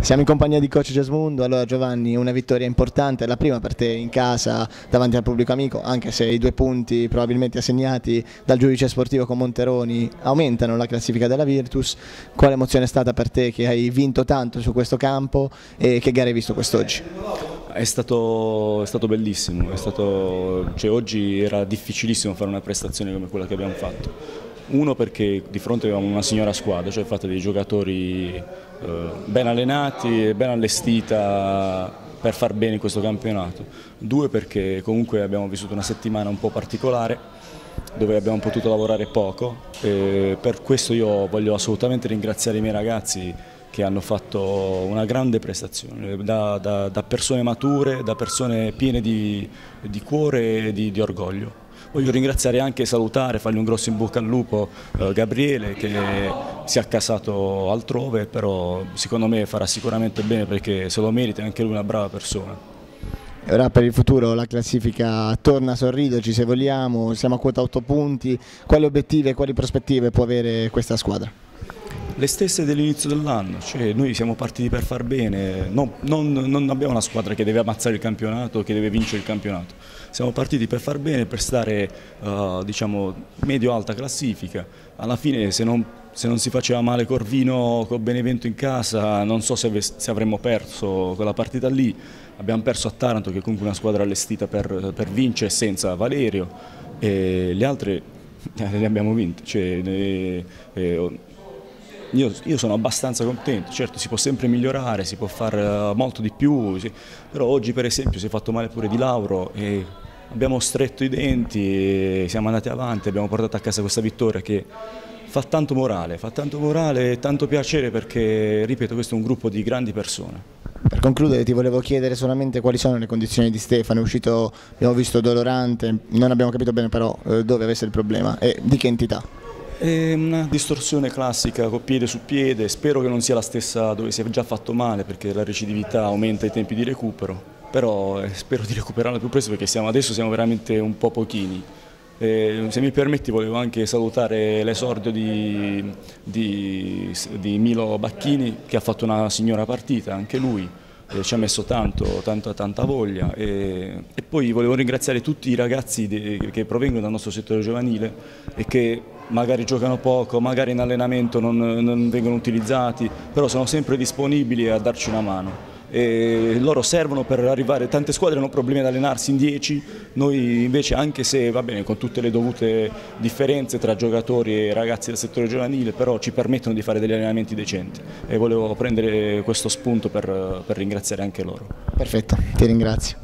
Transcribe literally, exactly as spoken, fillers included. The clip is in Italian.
Siamo in compagnia di coach Gesmundo. Allora Giovanni, una vittoria importante, la prima per te in casa davanti al pubblico amico, anche se i due punti probabilmente assegnati dal giudice sportivo con Monteroni aumentano la classifica della Virtus. Quale emozione è stata per te che hai vinto tanto su questo campo e che gare hai visto quest'oggi? È stato, è stato bellissimo, è stato, cioè, oggi era difficilissimo fare una prestazione come quella che abbiamo fatto. Uno perché di fronte avevamo una signora squadra, cioè fatta dei giocatori eh, ben allenati e ben allestita per far bene in questo campionato. Due perché comunque abbiamo vissuto una settimana un po' particolare dove abbiamo potuto lavorare poco e per questo io voglio assolutamente ringraziare i miei ragazzi che hanno fatto una grande prestazione, da, da, da persone mature, da persone piene di, di cuore e di, di orgoglio. Voglio ringraziare anche e salutare, fargli un grosso in bocca al lupo, eh, Gabriele che si è accasato altrove, però secondo me farà sicuramente bene perché se lo merita, è anche lui una brava persona. E ora per il futuro la classifica torna a sorriderci se vogliamo, siamo a quota otto punti, quali obiettivi e quali prospettive può avere questa squadra? Le stesse dell'inizio dell'anno, cioè noi siamo partiti per far bene, no, non, non abbiamo una squadra che deve ammazzare il campionato, che deve vincere il campionato, siamo partiti per far bene, per stare uh, diciamo medio-alta classifica. Alla fine se non, se non si faceva male Corvino con Benevento in casa non so se, se avremmo perso quella partita lì. Abbiamo perso a Taranto che è comunque una squadra allestita per, per vincere senza Valerio e le altre le abbiamo vinte. Cioè, le, eh, Io, io sono abbastanza contento, certo si può sempre migliorare, si può fare molto di più, sì, però oggi per esempio si è fatto male pure Di Lauro e abbiamo stretto i denti, e siamo andati avanti, abbiamo portato a casa questa vittoria che fa tanto morale, fa tanto morale e tanto piacere perché, ripeto, questo è un gruppo di grandi persone. Per concludere ti volevo chiedere solamente quali sono le condizioni di Stefano, è uscito, abbiamo visto dolorante, non abbiamo capito bene però eh, dove avesse il problema e di che entità. È una distorsione classica con piede su piede, spero che non sia la stessa dove si è già fatto male perché la recidività aumenta i tempi di recupero, però eh, spero di recuperarla più presto perché siamo, adesso siamo veramente un po' pochini. Eh, se mi permetti volevo anche salutare l'esordio di, di, di Milo Bacchini che ha fatto una signora partita, anche lui. Eh, ci ha messo tanto, tanto, tanta voglia e, e poi volevo ringraziare tutti i ragazzi de, che provengono dal nostro settore giovanile e che magari giocano poco, magari in allenamento non, non vengono utilizzati, però sono sempre disponibili a darci una mano. E loro servono per arrivare, tante squadre hanno problemi ad allenarsi in dieci, noi invece anche se va bene con tutte le dovute differenze tra giocatori e ragazzi del settore giovanile, però ci permettono di fare degli allenamenti decenti e volevo prendere questo spunto per, per ringraziare anche loro. Perfetto, ti ringrazio.